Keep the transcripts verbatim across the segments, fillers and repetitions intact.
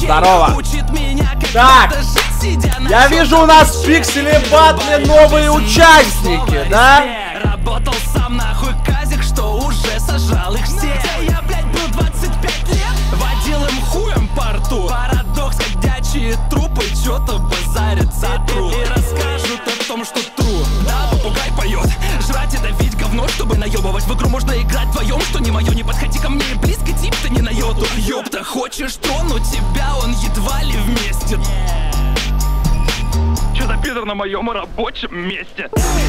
Здорово. Так, я вижу, у нас в Пикселе Батле новые участники, да? Работал сам нахуй казик, что уже сажал их все. Я, блядь, был двадцать пять лет, водил им хуем по рту. Парадокс, ходячие трупы чё-то базарят за труд. И расскажут о том, что тру. Да, попугай поет, жрать и давить говно, чтобы наебывать. В игру можно играть вдвоем, что не мое. Не подходи ко мне близко, тип-то не на йоту. Ёпта, хочешь тронуть тебя, он едва ли вместе. Чё за пидор на моем рабочем месте?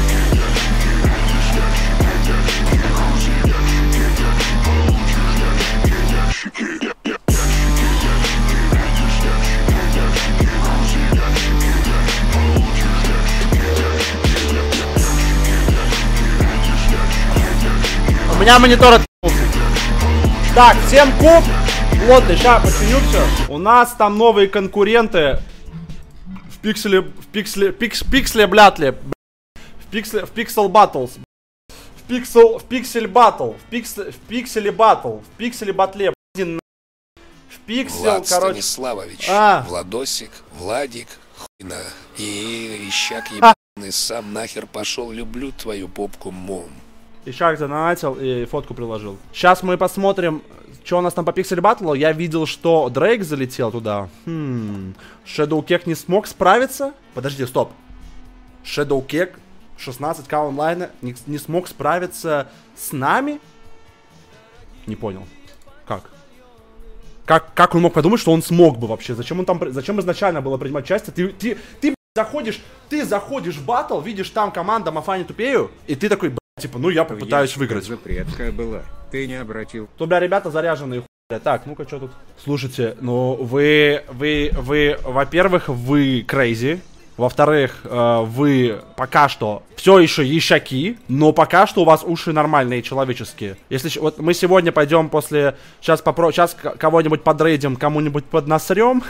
У меня монитор отъебался. Так, всем куб. Плотный, сейчас починю все. У нас там новые конкуренты. В пикселе, в пикселе, пикс, пикселе, блядли. В пикселе, в пиксел баттлс. В пиксел, в пиксель баттл. В пикселе, в пикселе баттл. В пикселе батле. В пиксел, Влад короче. Станиславович, а. Владосик, Владик, хуйна. И ищак ебаный, сам нахер пошел, люблю твою попку, мом. Ищак задонатил и фотку приложил. Сейчас мы посмотрим, что у нас там по пиксель баттлу. Я видел, что Дрейк залетел туда. Хм. Shadow Kek не смог справиться. Подожди, стоп. Shadow Kek шестнадцать ка онлайна не, не смог справиться с нами? Не понял. Как? Как, как он мог подумать, что он смог бы вообще? Зачем он там, зачем изначально было принимать участие? Ты, ты, ты заходишь, ты заходишь в баттл, видишь там команда Мафани Тупею, и ты такой, типа, ну я попытаюсь выиграть. Запретка была, ты не обратил. То, бля, ребята заряженные хуя. Так, ну-ка, что тут? Слушайте, ну вы, вы, вы, во-первых, вы crazy. Во-вторых, э, вы пока что все еще ещаки, но пока что у вас уши нормальные, человеческие. Если вот мы сегодня пойдем после, сейчас попро, сейчас кого-нибудь подрейдим, кому-нибудь поднасрем.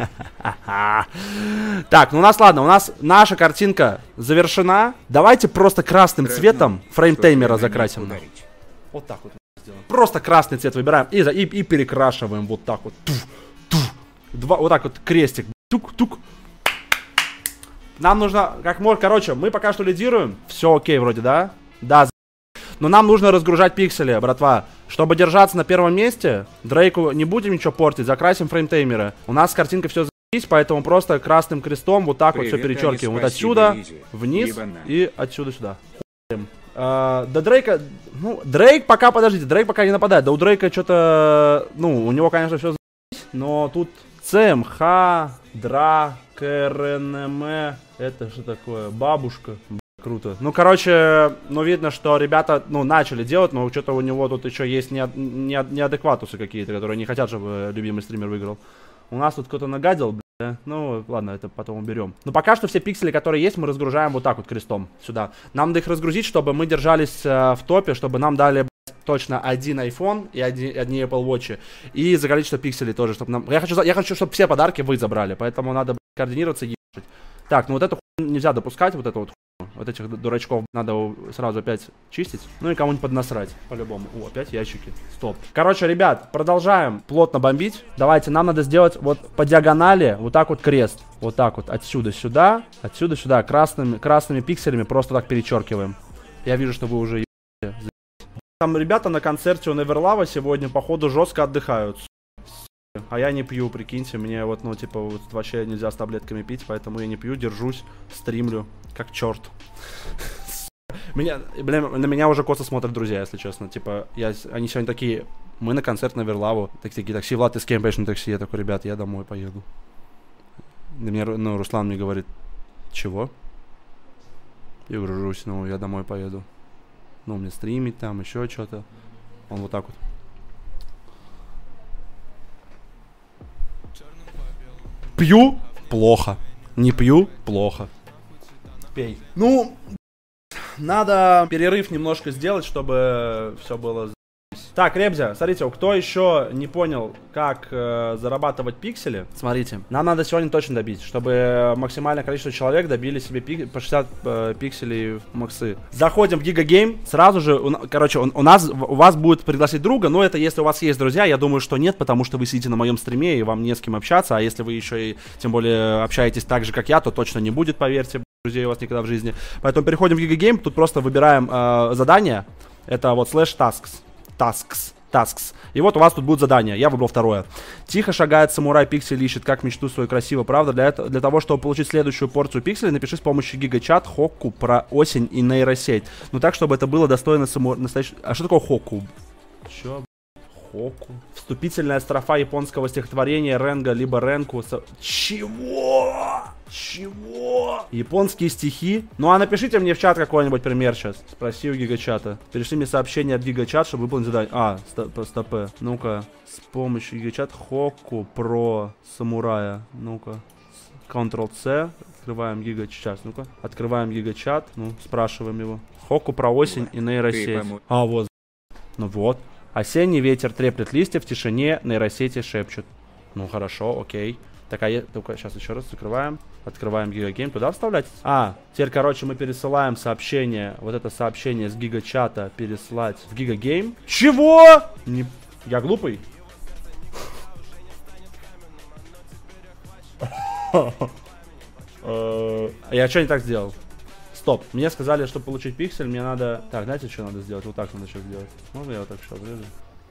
Так, ну у нас, ладно, у нас наша картинка завершена. Давайте просто красным цветом фреймтаймера закрасим. Вот так вот сделаем. Просто красный цвет выбираем и, и, и перекрашиваем вот так вот. Туф, туф. Два, вот так вот крестик. Тук-тук. Нам нужно, как можно, короче, мы пока что лидируем. Все окей вроде, да? Да, но нам нужно разгружать пиксели, братва. Чтобы держаться на первом месте, Дрейку не будем ничего портить, закрасим фреймтаймеры. У нас с картинкой все за***ись, поэтому просто красным крестом вот так Привет, вот все перечеркиваем. Вот отсюда, Изи. Вниз Ебана. И отсюда сюда. А, да Дрейка, ну, Дрейк пока, подождите, Дрейк пока не нападает. Да у Дрейка что-то, ну, у него, конечно, все за***ись, но тут ЦМХ, Дра, КРНМ. Это что такое? Бабушка. Б***, круто. Ну, короче, ну, видно, что ребята, ну, начали делать, но что-то у него тут еще есть не, не, неадекватусы какие-то, которые не хотят, чтобы любимый стример выиграл. У нас тут кто-то нагадил, бля. Ну, ладно, это потом уберем. Но пока что все пиксели, которые есть, мы разгружаем вот так вот крестом сюда. Нам надо их разгрузить, чтобы мы держались э, в топе, чтобы нам дали, бля, точно один iPhone и один, одни Apple Watch. И за количество пикселей тоже, чтобы нам... Я хочу, я хочу, чтобы все подарки вы забрали, поэтому надо, бля, координироваться и ебать. Так, ну вот эту хуйню нельзя допускать, вот эту вот хуйню. Вот этих дурачков надо сразу опять чистить. Ну и кому-нибудь поднасрать, по-любому. О, опять ящики. Стоп. Короче, ребят, продолжаем плотно бомбить. Давайте, нам надо сделать вот по диагонали вот так вот крест. Вот так вот, отсюда сюда, отсюда сюда. Красными, красными пикселями просто так перечеркиваем. Я вижу, что вы уже ебаете. Там ребята на концерте у Неверлава сегодня, походу, жестко отдыхают. А я не пью, прикиньте, мне вот, ну, типа, вот вообще нельзя с таблетками пить, поэтому я не пью, держусь, стримлю, как черт. Меня, блин, на меня уже косо смотрят друзья, если честно, типа, я, они сегодня такие, мы на концерт на Верлаву, такие, такси, Влад, ты с кем поедешь на такси? Я такой, ребят, я домой поеду. На меня, ну, Руслан мне говорит, чего? Я гружусь, ну, я домой поеду. Ну, мне стримить там, еще что-то. Он вот так вот. Пью — плохо. Не пью — плохо. Пей. Ну, надо перерыв немножко сделать, чтобы все было. Так, Ребзя, смотрите, кто еще не понял, как э, зарабатывать пиксели, смотрите, нам надо сегодня точно добить, чтобы максимальное количество человек добили себе пик, по шестьдесят э, пикселей в максы. Заходим в Гигагейм, сразу же, у, короче, у, у нас, у вас будет пригласить друга, но это если у вас есть друзья, я думаю, что нет, потому что вы сидите на моем стриме и вам не с кем общаться, а если вы еще и, тем более, общаетесь так же, как я, то точно не будет, поверьте, друзей у вас никогда в жизни. Поэтому переходим в Гигагейм, тут просто выбираем э, задание, это вот слэш tasks. Tasks, tasks. И вот у вас тут будет задание. Я выбрал второе. Тихо шагает самурай, пиксель ищет, как мечту свою красиво, правда? Для, этого, для того, чтобы получить следующую порцию пикселей, напиши с помощью гигачат, хокку, про осень и нейросеть. Ну так, чтобы это было достойно самурая. Настоящ... А что такое хокку? Чё? Хокку. Вступительная строфа японского стихотворения Ренга, либо Ренку. Со... Чего? Чего? Японские стихи? Ну а напишите мне в чат какой-нибудь пример сейчас. Спроси у гигачата. Перешли мне сообщение от гигачат, чтобы выполнить задание. А, стопэ. Ну-ка. С помощью гигачат хокку про самурая. Ну-ка. контрол-C. Открываем гигачат. Ну-ка. Открываем гигачат. Ну, спрашиваем его. Хокку про осень и нейросеть. А, вот. Ну вот. Осенний ветер треплет листья в тишине, нейросети шепчут. Ну хорошо, окей. Так, а я... Только сейчас еще раз закрываем. Открываем Гигагейм. Туда вставлять? А, теперь, короче, мы пересылаем сообщение. Вот это сообщение с гигачата переслать в Гигагейм. Чего? Не... Я глупый? Я что не так сделал? Стоп, мне сказали, чтобы получить пиксель, мне надо... Так, знаете, что надо сделать? Вот так надо сейчас сделать. Можно я вот так сейчас врежу?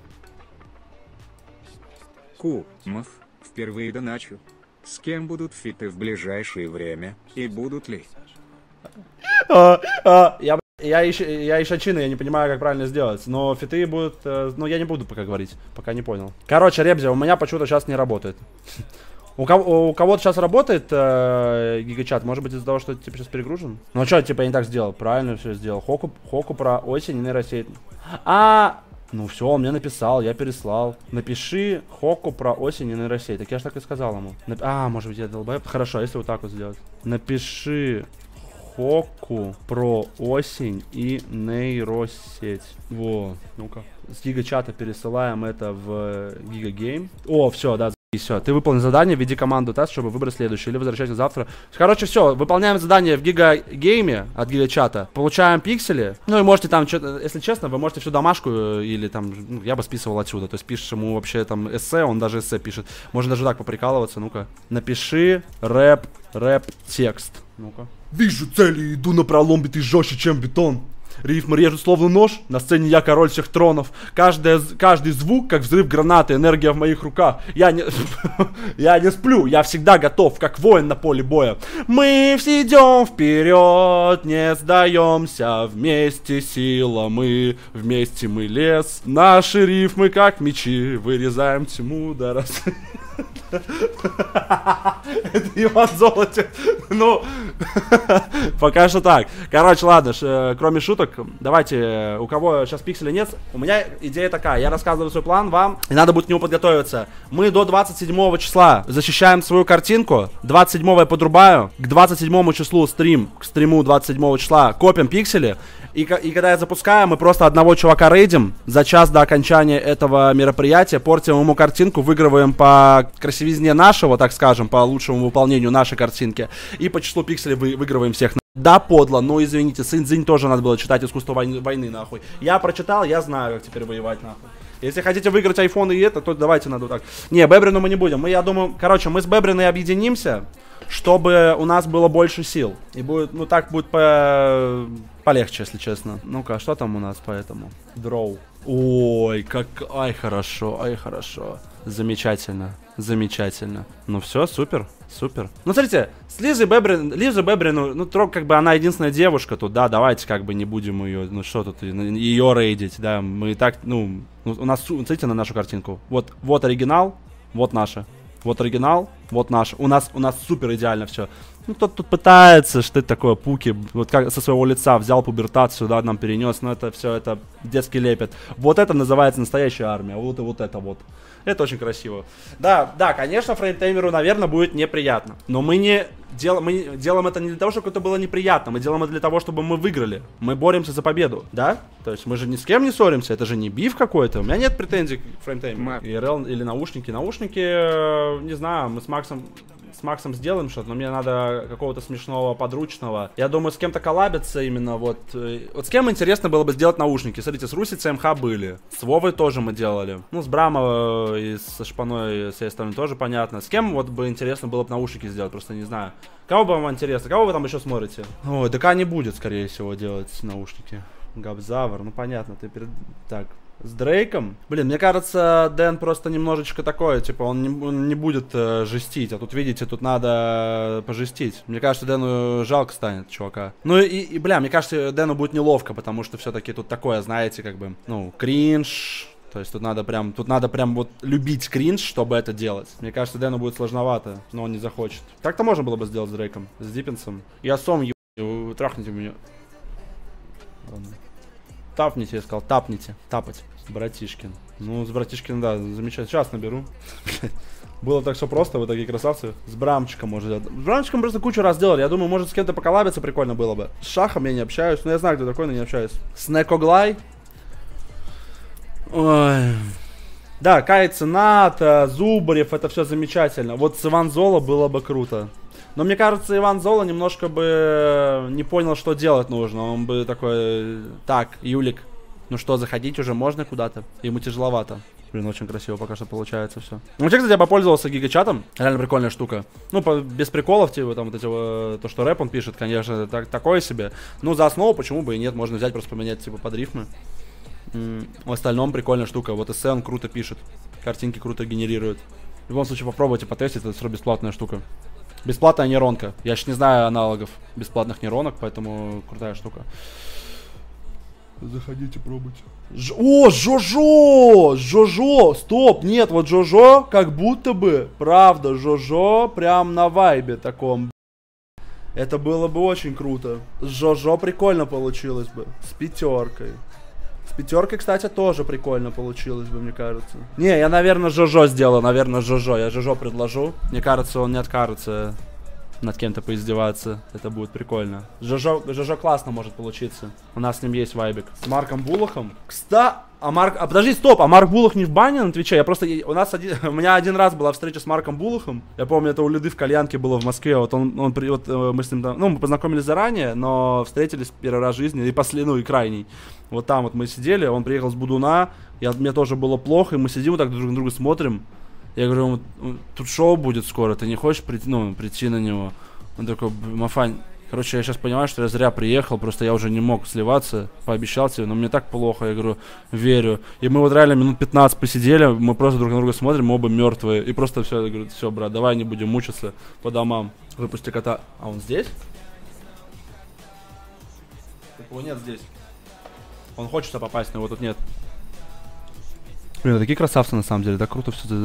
Кумов, впервые доначу. С кем будут фиты в ближайшее время? И будут ли? А, а, я, я, еще, я еще чина, я не понимаю, как правильно сделать. Но фиты будут... Э, ну, я не буду пока говорить, пока не понял. Короче, Ребзя, у меня почему-то сейчас не работает. У, кого, у кого-то сейчас работает э, гигачат, может быть из-за того, что типа сейчас перегружен? Ну а что, типа я не так сделал, правильно все сделал. Хоку, хоку про осень и нейросеть. А, ну все, он мне написал, я переслал. Напиши хоку про осень и нейросеть. Так я же так и сказал ему. Нап... А, может быть я долбоеб. Хорошо, если вот так вот сделать. Напиши хоку про осень и нейросеть. Во, ну-ка. С гигачата пересылаем это в Гигагейм. О, все, да. И все, ты выполнил задание, введи команду тест, чтобы выбрать следующий, или возвращайся завтра. Короче, все, выполняем задание в гигагейме от гигачата, получаем пиксели. Ну и можете там, что-то, если честно, вы можете всю домашку, или там, ну, я бы списывал отсюда. То есть пишешь ему вообще там эссе, он даже эссе пишет. Можно даже так поприкалываться, ну-ка. Напиши рэп, рэп, текст. Ну-ка. Вижу цели, иду на пролом, битый жестче, чем бетон. Рифмы режут словно нож, на сцене я король всех тронов. Каждая, каждый звук, как взрыв гранаты, энергия в моих руках. Я не, я не сплю, я всегда готов, как воин на поле боя. Мы все идем вперед, не сдаемся, вместе сила мы, вместе мы лес. Наши рифмы, как мечи, вырезаем тьму до раз. Это Иван Золотев. Ну, пока что так. Короче, ладно, ш, кроме шуток, давайте, у кого сейчас пикселя нет, у меня идея такая, я рассказываю свой план вам, и надо будет к нему подготовиться. Мы до двадцать седьмого числа защищаем свою картинку, двадцать седьмого я подрубаю, к двадцать седьмому числу стрим, к стриму двадцать седьмого числа копим пиксели. И, и когда я запускаю, мы просто одного чувака рейдим за час до окончания этого мероприятия, портим ему картинку, выигрываем по красивизне нашего, так скажем, по лучшему выполнению нашей картинки, и по числу пикселей вы, выигрываем всех. Да, подло, но извините, Сын-Дзинь тоже надо было читать искусство войны, войны, нахуй. Я прочитал, я знаю, как теперь воевать, нахуй. Если хотите выиграть айфон и это, то давайте надо так. Не, Бебрину мы не будем. Мы, я думаю, короче, мы с Бебриной объединимся, чтобы у нас было больше сил. И будет, ну так будет по... полегче, если честно. Ну-ка, что там у нас по этому? Дроу. Ой, как... Ай, хорошо, ай, хорошо. Замечательно, замечательно. Ну все, супер, супер. Ну смотрите, с Лизой Бебрин, Лиза Бебрин, ну, ну трог, как бы она единственная девушка тут, да, давайте как бы не будем ее, ну что тут, ее рейдить, да, мы и так, ну, у нас, смотрите на нашу картинку. Вот, вот оригинал, вот наша, вот оригинал, Вот наш. У нас, у нас супер идеально все. Ну, кто-то тут пытается, что это такое, пуки. Вот как со своего лица взял пубертат, сюда нам перенес. Но это все, это детский лепет. Вот это называется настоящая армия. Вот и вот это вот. Это очень красиво. Да, да, конечно, фреймтеймеру, наверное, будет неприятно. Но мы не дел... мы делаем это не для того, чтобы это было неприятно. Мы делаем это для того, чтобы мы выиграли. Мы боремся за победу, да? То есть мы же ни с кем не ссоримся. Это же не биф какой-то. У меня нет претензий к фреймтеймеру. и эр эл или наушники. Наушники, не знаю, мы с Максом... С Максом сделаем что-то, но мне надо какого-то смешного подручного. Я думаю, с кем-то коллабиться именно вот. Вот с кем интересно было бы сделать наушники. Смотрите, с Руси цэ эм ха были. С Вовой тоже мы делали. Ну, с Брамо и со Шпаной, с этой стороны тоже понятно. С кем вот бы интересно было бы наушники сделать, просто не знаю. Кого бы вам интересно? Кого вы там еще смотрите? Ой, ДК не будет, скорее всего, делать наушники. Габзавр, ну понятно, ты перед... Так. С Дрейком? Блин, мне кажется, Дэн просто немножечко такое, типа, он не, он не будет э, жестить. А тут, видите, тут надо пожестить. Мне кажется, Дэну жалко станет, чувака. Ну и, и, бля, мне кажется, Дэну будет неловко, потому что все-таки тут такое, знаете, как бы, ну, кринж. То есть тут надо прям, тут надо прям вот любить кринж, чтобы это делать. Мне кажется, Дэну будет сложновато, но он не захочет. Так-то можно было бы сделать с Дрейком, с Диппинсом. Я сом еб... Вы трахните меня. Ладно. Тапните, я сказал, тапните, тапать. Братишкин. Ну, с Братишкиным, да, замечательно. Сейчас наберу. Было так все просто, вы такие красавцы. С Брамчиком можно делать. С Брамчиком просто кучу раз делали. Я думаю, может, с кем-то поколабиться прикольно было бы. С Шахом я не общаюсь. Ну, я знаю, кто такой, но не общаюсь. С Некоглай. Ой. Да, Кай Ценат, Зубарев, это все замечательно. Вот с Иван Золо было бы круто. Но мне кажется, Иван Золо немножко бы не понял, что делать нужно. Он бы такой, так, Юлик, ну что, заходить уже можно куда-то? Ему тяжеловато. Блин, очень красиво пока что получается все. Ну, вообще, кстати, я попользовался гигачатом. Реально прикольная штука. Ну, по, без приколов, типа, там, вот эти, э, то, что рэп он пишет, конечно, так, такое себе. Ну, за основу почему бы и нет, можно взять, просто поменять, типа, под рифмы. М-м, в остальном прикольная штука. Вот эссе он круто пишет. Картинки круто генерирует. В любом случае, попробуйте потестить, это все бесплатная штука. Бесплатная нейронка. Я ж не знаю аналогов бесплатных нейронок, поэтому крутая штука. Заходите, пробуйте. Ж О, Жожо! Жожо! Стоп! Нет, вот Жожо как будто бы, правда, Жожо прям на вайбе таком. Это было бы очень круто. С Жожо прикольно получилось бы. С пятеркой. С пятеркой, кстати, тоже прикольно получилось бы, мне кажется. Не, я, наверное, Жожо сделаю, наверное, Жожо. Я Жожо предложу. Мне кажется, он не откажется над кем-то поиздеваться. Это будет прикольно. Жожо, Жожо классно может получиться. У нас с ним есть вайбик. С Марком Булахом. Кстати, а Марк... А подожди, стоп, а Марк Булах не в бане на Твиче? Я просто... У нас один... У меня один раз была встреча с Марком Булахом. Я помню, это у Лиды в кальянке было в Москве. Вот он... он при... вот мы с ним там... Ну, мы познакомились заранее, но встретились первый раз в жизни. И последний, ну, и крайний. Вот там вот мы сидели, он приехал с Будуна. Я... Мне тоже было плохо, и мы сидим вот так друг на друга смотрим. Я говорю, тут шоу будет скоро, ты не хочешь прийти, ну, прийти на него? Он такой, Мафань, короче, я сейчас понимаю, что я зря приехал, просто я уже не мог сливаться, пообещал тебе, но мне так плохо, я говорю, верю. И мы вот реально минут пятнадцать посидели, мы просто друг на друга смотрим, мы оба мертвые. И просто все, я говорю, все, брат, давай не будем мучиться по домам. Выпусти кота. А он здесь? Так его нет здесь. Он хочет сюда попасть, но его тут нет. Блин, такие красавцы на самом деле, так круто все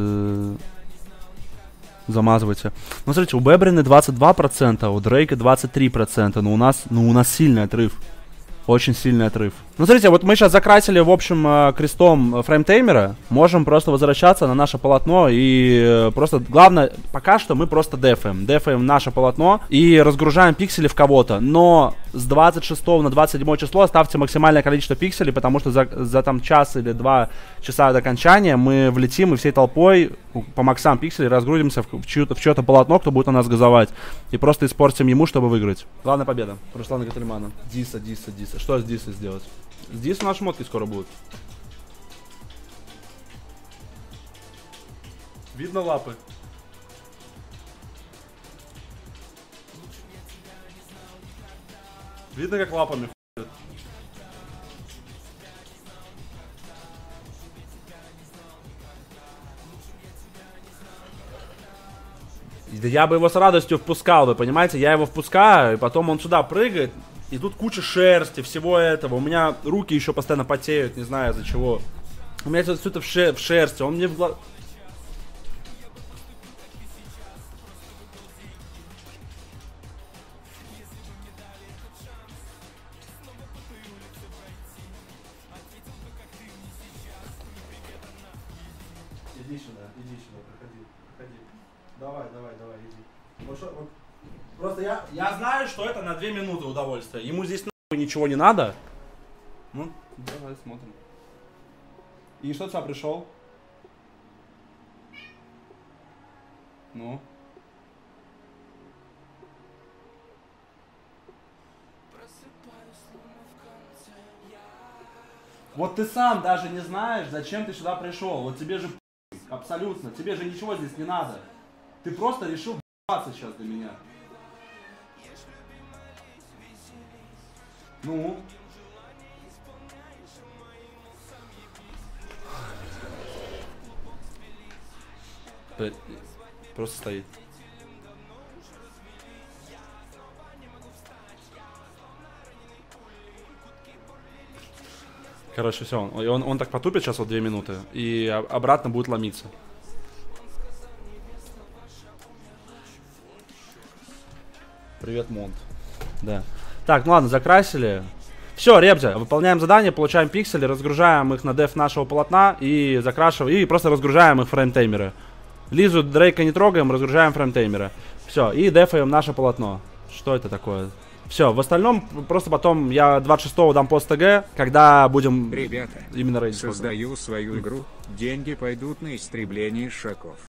замазывайте. Ну, смотрите, у Бебрины двадцать два процента, у Дрейка двадцать три процента, но у нас, ну, у нас сильный отрыв. Очень сильный отрыв. Ну, смотрите, вот мы сейчас закрасили, в общем, крестом фреймтеймера. Можем просто возвращаться на наше полотно и просто... Главное, пока что мы просто дефаем. Дефаем наше полотно и разгружаем пиксели в кого-то. Но с двадцать шестого на двадцать седьмое число ставьте максимальное количество пикселей, потому что за, за там час или два часа до окончания мы влетим и всей толпой по максам пикселей разгрузимся в, в чье-то в чье-то полотно, кто будет на нас газовать. И просто испортим ему, чтобы выиграть. Главная победа. Руслана Гательмана. Диса, Диса, Диса. Что с Дисой сделать? С Дисой наши шмотки скоро будут. Видно лапы. Видно, как лапами ходят. Да я бы его с радостью впускал, вы понимаете? Я его впускаю, и потом он сюда прыгает. И тут куча шерсти, всего этого. У меня руки еще постоянно потеют, не знаю из-за чего. У меня все это в, шер в шерсти, он мне в глаз... Иди сюда, иди сюда, проходи, проходи. Давай, давай, давай, иди. Вот что, вот. Просто я, я знаю, что это на две минуты удовольствия. Ему здесь нахуй ничего не надо. Ну, давай смотрим. И что ты сюда пришел? Ну? Вот ты сам даже не знаешь, зачем ты сюда пришел. Вот тебе же абсолютно, тебе же ничего здесь не надо. Ты просто решил ебаться сейчас для меня. Ну? Просто стоит. Короче, все, он, он, он так потупит сейчас вот две минуты и обратно будет ломиться. Привет, Монт. Да. Так, ну ладно, закрасили. Все, Ребзя, выполняем задание, получаем пиксели, разгружаем их на деф нашего полотна и закрашиваем, и просто разгружаем их фреймтеймеры. Лизу, Дрейка не трогаем, разгружаем фреймтеймеры. Все, и дефаем наше полотно. Что это такое? Все, в остальном просто потом я двадцать шестого дам пост ТГ, когда будем... Ребята, именно рейдить. Создаю свою игру, деньги пойдут на истребление шаков.